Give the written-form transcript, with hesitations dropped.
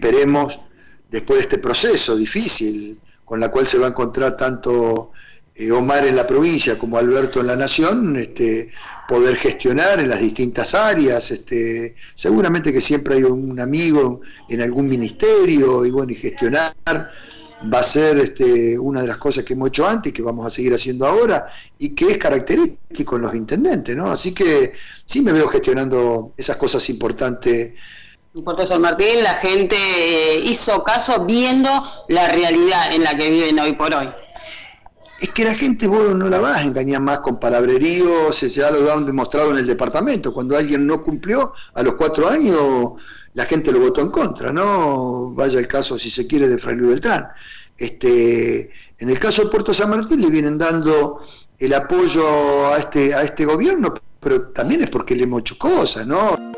esperemos, después de este proceso difícil, con la cual se va a encontrar tanto Omar en la provincia como Alberto en la nación, poder gestionar en las distintas áreas, seguramente que siempre hay un amigo en algún ministerio, y bueno, y gestionar va a ser una de las cosas que hemos hecho antes y que vamos a seguir haciendo ahora, y que es característico en los intendentes, ¿no? Así que sí me veo gestionando esas cosas importantes. En Puerto San Martín la gente hizo caso viendo la realidad en la que viven hoy por hoy. Es que la gente vos no la vas a engañar más con palabreríos, ya lo han demostrado en el departamento. Cuando alguien no cumplió a los 4 años, la gente lo votó en contra, ¿no? Vaya el caso, si se quiere, de Fray Luis Beltrán. En el caso de Puerto San Martín le vienen dando el apoyo a este gobierno, pero también es porque le hemos hecho cosas, ¿no?